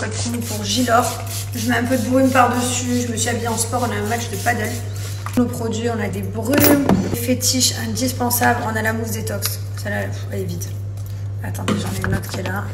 code promo pour Gilor. Je mets un peu de brume par-dessus. Je me suis habillée en sport. On a un match de paddle. Nos produits, on a des brumes, des fétiches indispensables. On a la mousse détox. Celle-là, elle est vide. Attendez, j'en ai une autre qui est là.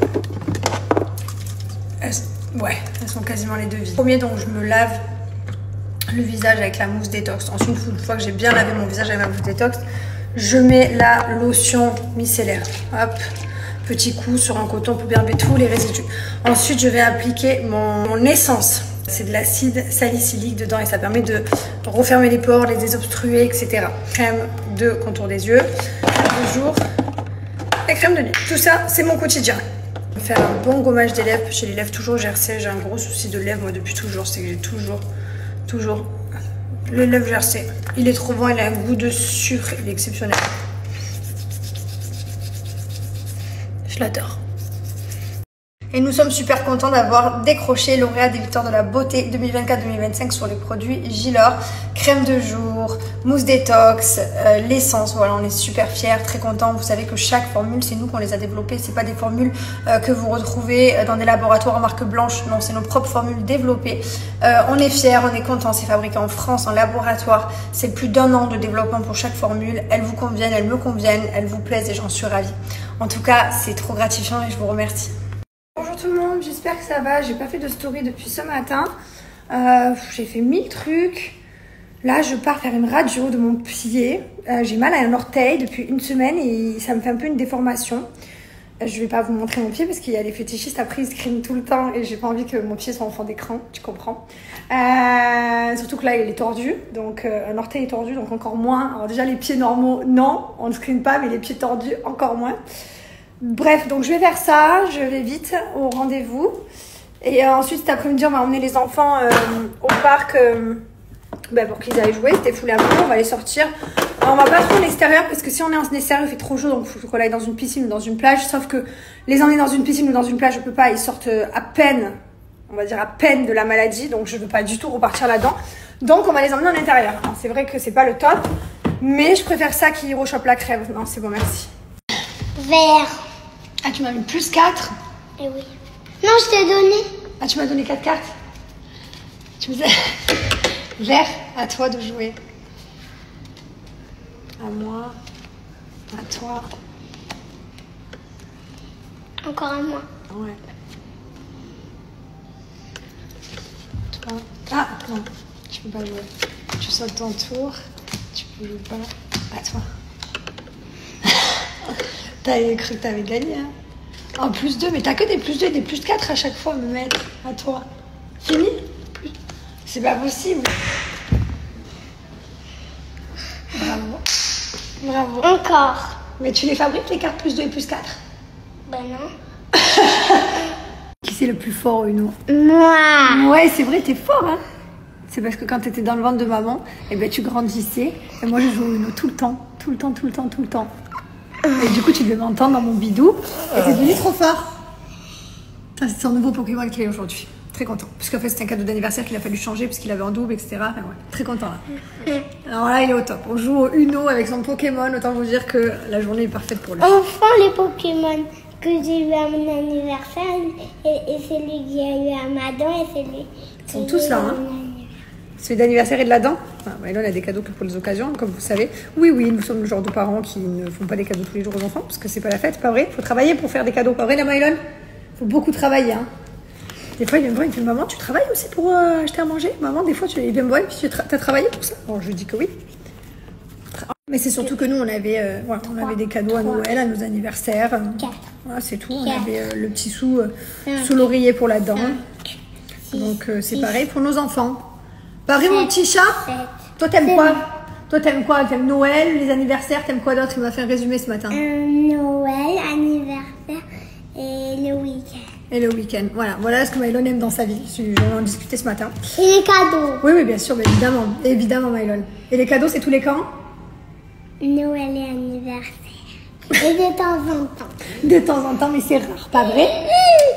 Ouais, elles sont quasiment les deux vides. Premier, donc je me lave le visage avec la mousse détox. Ensuite, une fois que j'ai bien lavé mon visage avec la mousse détox, je mets la lotion micellaire. Hop, petit coup sur un coton pour bien enlever tous les résidus. Ensuite, je vais appliquer mon essence. C'est de l'acide salicylique dedans et ça permet de refermer les pores, les désobstruer, etc. Crème de contour des yeux, de jour et crème de nuit. Tout ça, c'est mon quotidien. Je vais faire un bon gommage des lèvres. J'ai les lèvres toujours gercées. J'ai un gros souci de lèvres, moi, depuis toujours. C'est que j'ai toujours les lèvres gercées. Il est trop bon, il a un goût de sucre, il est exceptionnel. Je l'adore. Et nous sommes super contents d'avoir décroché lauréat des victoires de la beauté 2024-2025 sur les produits Gilor. Crème de jour, mousse détox, l'essence. Voilà, on est super fiers, très contents. Vous savez que chaque formule, c'est nous qu'on les a développées. C'est pas des formules que vous retrouvez dans des laboratoires en marque blanche. Non, c'est nos propres formules développées. On est fiers, on est contents. C'est fabriqué en France, en laboratoire. C'est plus d'1 an de développement pour chaque formule. Elles vous conviennent, elles me conviennent, elles vous plaisent et j'en suis ravie. En tout cas, c'est trop gratifiant et je vous remercie. Bonjour tout le monde, j'espère que ça va. J'ai pas fait de story depuis ce matin. J'ai fait 1000 trucs. Là, je pars faire une radio de mon pied. J'ai mal à un orteil depuis une semaine et ça me fait un peu une déformation. Je vais pas vous montrer mon pied parce qu'il y a les fétichistes après ils screenent tout le temps et j'ai pas envie que mon pied soit en fond d'écran, tu comprends. Surtout que là il est tordu, donc un orteil est tordu, donc encore moins. Alors déjà les pieds normaux, non, on ne screen pas, mais les pieds tordus, encore moins. Bref, donc je vais faire ça, je vais vite au rendez-vous. Et ensuite cet après-midi on va emmener les enfants au parc pour qu'ils aillent jouer, c'était full un peu, on va les sortir. Alors, on va pas trop en extérieur parce que si on est en extérieur il fait trop chaud, donc il faut qu'on aille dans une piscine ou dans une plage. Sauf que les emmener dans une piscine ou dans une plage je peux pas, ils sortent à peine, on va dire à peine de la maladie, donc je veux pas du tout repartir là-dedans. Donc on va les emmener en intérieur. C'est vrai que c'est pas le top, mais je préfère ça qui rechoppe la crève. Non c'est bon, merci. Vert. Ah, tu m'as mis plus 4? Eh oui. Non, je t'ai donné. Ah, tu m'as donné 4 cartes? Tu me disais... Vert, à toi de jouer. À moi. À toi. Encore à moi. Ouais. Toi. Ah, non. Tu peux pas jouer. Tu sautes ton tour. Tu peux jouer pas. À toi. T'avais cru que t'avais gagné, hein. En plus 2, mais t'as que des plus 2 et des plus 4 à chaque fois à me mettre. À toi. Fini? C'est pas possible. Bravo. Bravo. Encore. Mais tu les fabriques les cartes plus 2 et plus 4? Ben non. Qui c'est le plus fort, Uno? Moi. Ouais, c'est vrai, t'es fort, hein. C'est parce que quand t'étais dans le ventre de maman, eh ben, tu grandissais. Et moi, je joue au Uno tout le temps. Tout le temps, tout le temps, tout le temps. Et du coup, tu devais m'entendre dans mon bidou. Et t'es devenu trop fort. Ça, c'est son nouveau Pokémon qu'il a aujourd'hui. Très content. Parce qu'en fait, c'était un cadeau d'anniversaire qu'il a fallu changer parce qu'il avait en double, etc. Enfin, ouais, très content là. Alors là, il est au top. On joue au Uno avec son Pokémon. Autant vous dire que la journée est parfaite pour lui. Enfin, les Pokémon que j'ai eu à mon anniversaire et celui qu'il y a eu à ma dent et celui. Ils sont tous là, hein. Celui d'anniversaire et de la dent. Enfin, Maëlon a des cadeaux que pour les occasions, comme vous savez. Oui, nous sommes le genre de parents qui ne font pas des cadeaux tous les jours aux enfants, parce que c'est pas la fête, pas vrai. Il faut travailler pour faire des cadeaux, pas vrai, la Maëlon? Il faut beaucoup travailler, hein. Des fois, il vient me voir, il me dit, maman, tu travailles aussi pour acheter à manger? Maman, des fois, il vient me voir, et puis tu as travaillé pour ça? Bon, je lui dis que oui. Mais c'est surtout que nous, on avait des cadeaux à Noël, à nos anniversaires. Voilà, c'est tout. On avait le petit sous sous l'oreiller pour la dent. Donc, c'est pareil pour nos enfants. Pareil, mon petit chat? Toi, t'aimes quoi? Toi, t'aimes quoi? T'aimes Noël, les anniversaires? T'aimes quoi d'autre? Il m'a fait un résumé ce matin. Noël, anniversaire et le week-end. Et le week-end. Voilà ce que Maëlon aime dans sa vie. On en discutait ce matin. Et les cadeaux. Oui, bien sûr, mais évidemment. Évidemment, Maëlon. Et les cadeaux, c'est tous les quand? Noël et anniversaire. Et de temps en temps. De temps en temps, mais c'est rare, pas vrai?